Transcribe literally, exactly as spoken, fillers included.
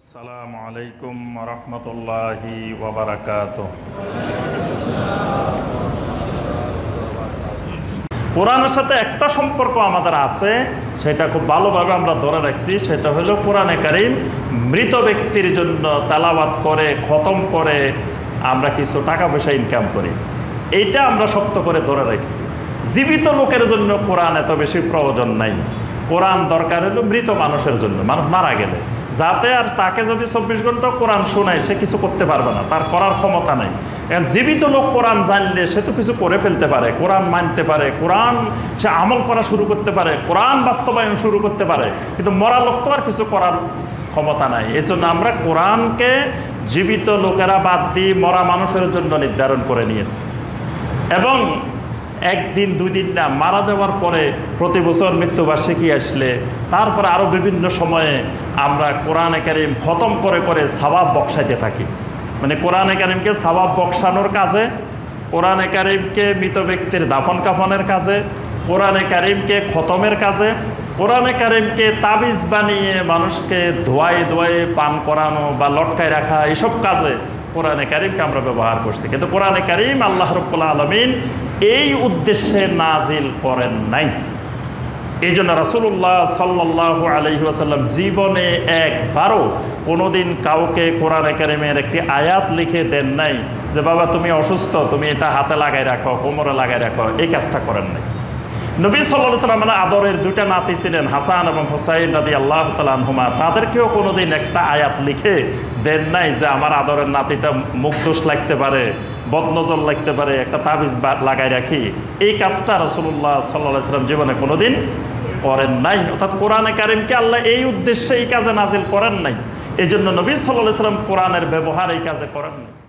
আসসালামু আলাইকুম ওয়া রাহমাতুল্লাহি ওয়া বারাকাতুহু। কোরআনের সাথে একটা সম্পর্ক আমাদের আছে, সেটা খুব ভালোভাবে আমরা ধরে রাখছি। সেটা হলো কোরআনে কারীম মৃত ব্যক্তির জন্য তেলাওয়াত করে খতম করে আমরা কিছু টাকা পয়সা ইনকাম করি, এইটা আমরা শক্ত করে ধরে রাখছি। জীবিত লোকের জন্য কোরআন এত বেশি প্রয়োজন নাই। কোরআন দরকার হলো মৃত মানুষের জন্য, মানুষ মারা গেলে, যাতে আর তাকে যদি চব্বিশ ঘন্টা কোরআন শোনায় সে কিছু করতে পারবে না, তার করার ক্ষমতা নেই। কারণ জীবিত লোক কোরআন জানলে সে তো কিছু করে ফেলতে পারে, কোরআন মানতে পারে, কোরআন সে আমল করা শুরু করতে পারে, কোরআন বাস্তবায়ন শুরু করতে পারে। কিন্তু মরা লোক তো আর কিছু করার ক্ষমতা নাই। এই জন্য আমরা কোরআনকে জীবিত লোকেরা বাদ দিয়ে মরা মানুষের জন্য নির্ধারণ করে নিয়েছি। এবং একদিন দুই দিন না, মারা যাওয়ার পরে প্রতি বছর মৃত্যুবার্ষিকী আসলে তারপরে আরও বিভিন্ন সময়ে আমরা কোরআনে কারীম খতম করে করে সওয়াব বক্সাইতে থাকি। মানে কোরআনে কারীমকে সওয়াব বক্সানোর কাজে, কোরআনে কারীমকে মৃত ব্যক্তির দাফন কাফনের কাজে, কোরআনে কারীমকে খতমের কাজে, কোরআনে কারীমকে তাবিজ বানিয়ে মানুষকে ধোয়ায় ধোয়ায় পান করানো বা লটকায় রাখা, এইসব কাজে কোরআনে কারীমকে আমরা ব্যবহার করছি। কিন্তু কোরআনে কারীম আল্লাহ রাব্বুল আলামিন এই উদ্দেশ্যে নাজিল করেন নাই। এই জন্য রাসূলুল্লাহ সাল্লাল্লাহু আলাইহি ওয়াসাল্লাম জীবনে একবারও কোনোদিন কাউকে কোরআনে কারীমের একটি আয়াত লিখে দেন নাই যে বাবা তুমি অসুস্থ, তুমি এটা হাতে লাগাই রাখো, কোমরে লাগাই রাখো, এই কাজটা করেন নাই। নবী সাল্লাল্লাহু আলাইহি ওয়াসাল্লাম আদরের দুইটা নাতি ছিলেন হাসান এবং হুসাইন রাদিয়াল্লাহু তাআলা আনহুমা, তাদেরকেও কোনোদিন একটা আয়াত লিখে দেন নাই যে আমার আদরের নাতিটা মুখ দোষ লাগতে পারে, বদনজর লাগতে পারে, একটা তাবিজ লাগাই রাখি। এই কাজটা রাসূলুল্লাহ সাল্লাল্লাহু আলাইহি ওয়াসাল্লাম জীবনে কোনোদিন করেন নাই। অর্থাৎ কোরআনে কারীমকে আল্লাহ এই উদ্দেশ্যে এই কাজে নাজিল করেন নাই। এই জন্য নবী সাল্লাল্লাহু আলাইহি ওয়াসাল্লাম কোরআনের ব্যবহার এই কাজে করেন নাই।